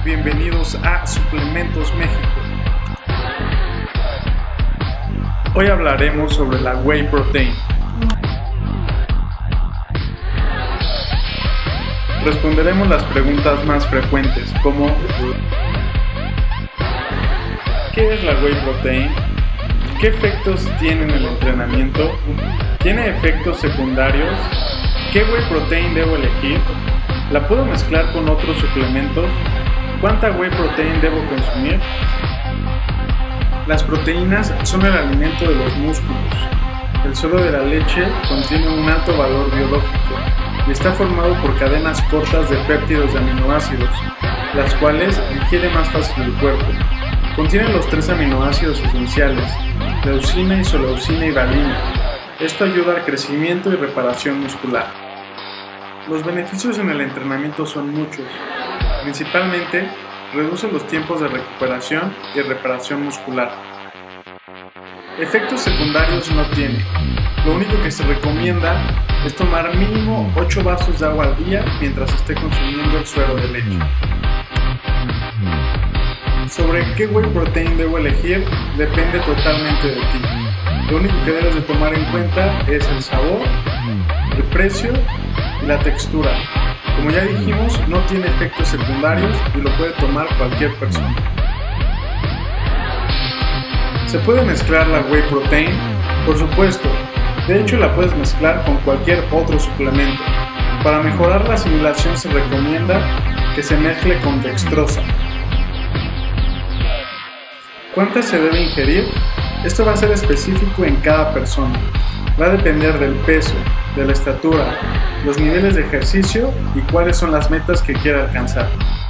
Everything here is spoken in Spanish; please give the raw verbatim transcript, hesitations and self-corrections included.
bienvenidos a Suplementos México. Hoy hablaremos sobre la Whey Protein. Responderemos las preguntas más frecuentes como: ¿qué es la Whey Protein? ¿Qué efectos tiene en el entrenamiento? ¿Tiene efectos secundarios? ¿Qué Whey Protein debo elegir? ¿La puedo mezclar con otros suplementos? ¿Cuánta Whey Protein debo consumir? Las proteínas son el alimento de los músculos. El suelo de la leche contiene un alto valor biológico y está formado por cadenas cortas de péptidos de aminoácidos, las cuales digiere más fácil el cuerpo. Contiene los tres aminoácidos esenciales, leucina, isoleucina y valina. Esto ayuda al crecimiento y reparación muscular. Los beneficios en el entrenamiento son muchos. Principalmente, reduce los tiempos de recuperación y reparación muscular. Efectos secundarios no tiene. Lo único que se recomienda es tomar mínimo ocho vasos de agua al día mientras esté consumiendo el suero de leche. Sobre qué Whey Protein debo elegir depende totalmente de ti. Lo único que debes de tomar en cuenta es el sabor, el precio y la textura. Como ya dijimos, no tiene efectos secundarios y lo puede tomar cualquier persona. ¿Se puede mezclar la Whey Protein? Por supuesto. De hecho, la puedes mezclar con cualquier otro suplemento. Para mejorar la asimilación se recomienda que se mezcle con dextrosa. ¿Cuántas se debe ingerir? Esto va a ser específico en cada persona. Va a depender del peso, de la estatura, los niveles de ejercicio y cuáles son las metas que quiera alcanzar.